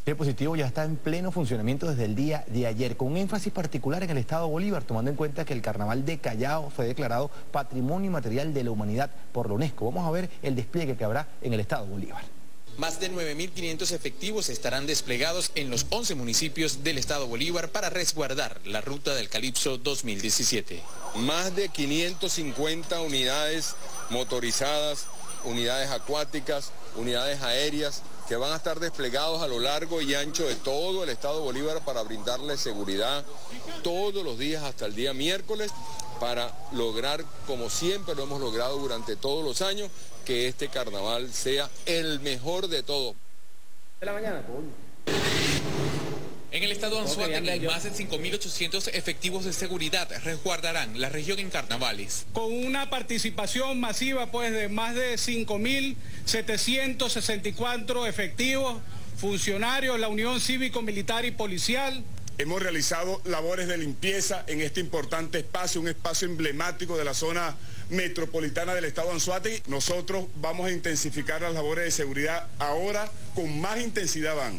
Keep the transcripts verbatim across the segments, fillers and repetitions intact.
El dispositivo ya está en pleno funcionamiento desde el día de ayer, con un énfasis particular en el estado Bolívar, tomando en cuenta que el Carnaval de Callao fue declarado Patrimonio Inmaterial de la Humanidad por la UNESCO. Vamos a ver el despliegue que habrá en el estado Bolívar. Más de nueve mil quinientos efectivos estarán desplegados en los once municipios del estado Bolívar para resguardar la ruta del Calipso dos mil diecisiete. Más de quinientas cincuenta unidades motorizadas, unidades acuáticas, unidades aéreas, que van a estar desplegados a lo largo y ancho de todo el estado Bolívar para brindarle seguridad todos los días hasta el día miércoles, para lograr, como siempre lo hemos logrado durante todos los años, que este carnaval sea el mejor de todos. De la mañana, En el estado Anzoátegui, más de cinco mil ochocientos efectivos de seguridad resguardarán la región en carnavales. Con una participación masiva pues de más de cinco mil setecientos sesenta y cuatro efectivos, funcionarios, la Unión Cívico-Militar y Policial. Hemos realizado labores de limpieza en este importante espacio, un espacio emblemático de la zona metropolitana del estado Anzoátegui. Nosotros vamos a intensificar las labores de seguridad ahora, con más intensidad van.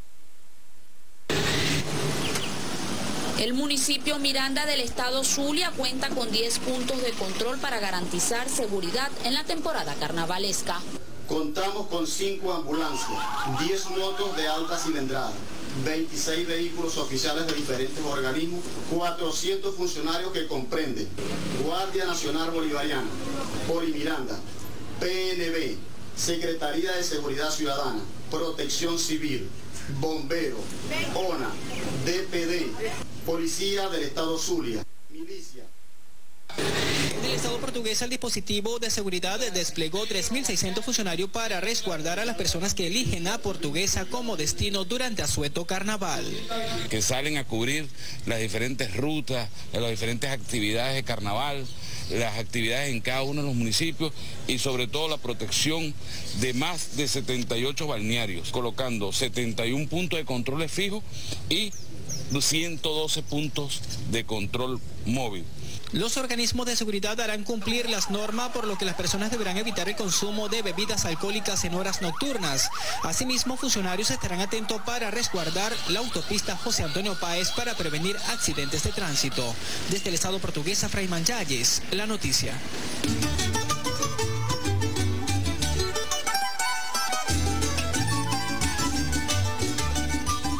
El municipio Miranda del estado Zulia cuenta con diez puntos de control para garantizar seguridad en la temporada carnavalesca. Contamos con cinco ambulancias, diez motos de alta cilindrada, veintiséis vehículos oficiales de diferentes organismos, cuatrocientos funcionarios que comprenden Guardia Nacional Bolivariana, Polimiranda, P N B, Secretaría de Seguridad Ciudadana, Protección Civil, Bomberos, O N A, D P D, Policía del Estado Zulia, Milicia. En el estado portugués, el dispositivo de seguridad desplegó tres mil seiscientos funcionarios para resguardar a las personas que eligen a Portuguesa como destino durante Asueto Carnaval. Que salen a cubrir las diferentes rutas, las diferentes actividades de carnaval, las actividades en cada uno de los municipios y sobre todo la protección de más de setenta y ocho balnearios, colocando setenta y un puntos de controles fijos y ciento doce puntos de control móvil. Los organismos de seguridad harán cumplir las normas, por lo que las personas deberán evitar el consumo de bebidas alcohólicas en horas nocturnas. Asimismo, funcionarios estarán atentos para resguardar la autopista José Antonio Páez para prevenir accidentes de tránsito. Desde el estado portugués, Fraiman Yáñez, La Noticia.